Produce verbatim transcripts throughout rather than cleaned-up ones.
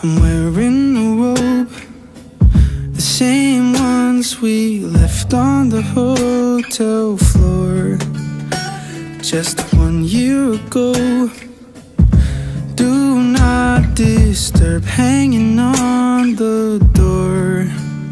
I'm wearing a robe, the same ones we left on the hotel floor just one year ago. Do not disturb hanging on the door.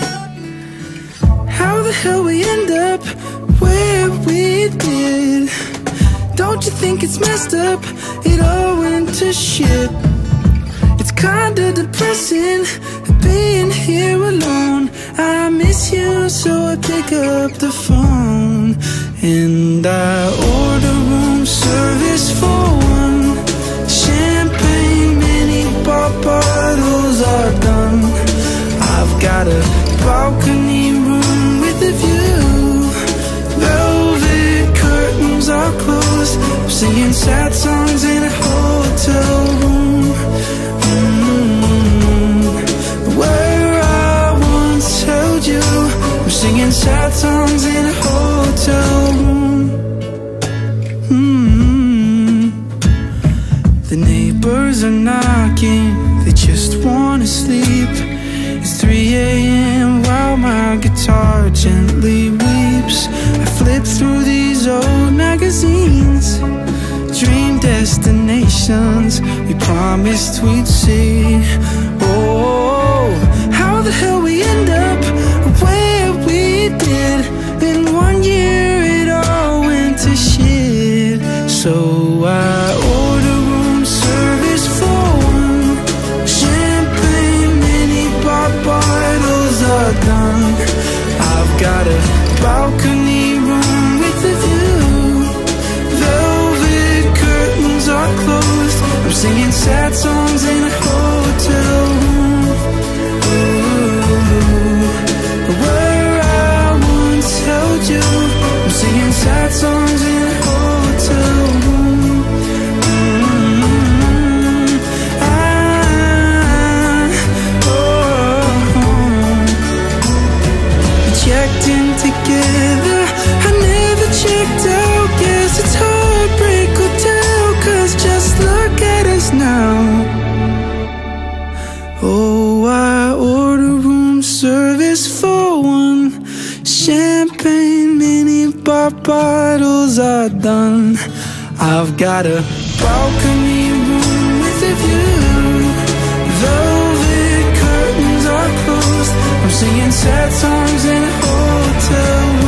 How the hell we end up where we did? Don't you think it's messed up? It all went to shit. It's kinda depressing being here alone. I miss you, so I pick up the phone and I order room service for one. Champagne, mini pop bottles are done. I've got a balcony room with a view. Velvet curtains are closed. I'm singing sad songs in a hotel room. Mm-hmm. Where I once held you, I'm singing sad songs in a hotel room. Mm-hmm. The neighbors are knocking, they just wanna sleep. It's three a m while my guitar gently weeps. I flip through these old magazines, dream destinations we promised we'd see. Oh, how the hell we end up where we did? In one year it all went to shit. So I order room service for one. Champagne, mini pop bottles are done. I've got a balcony room with a view. Velvet curtains are closed. I'm singing sad songs in a hotel room. Ooh, where I once held you, I'm singing sad songs in a hotel room. Mm-hmm. I, oh, checked in together, I never checked out. Guess it's heartbreak hotel, 'cause just look at us now. Oh, I order room service for one. Champagne, mini pop bottles are done. I've got a balcony room with a view. Velvet curtains are closed. I'm singing sad songs in a hotel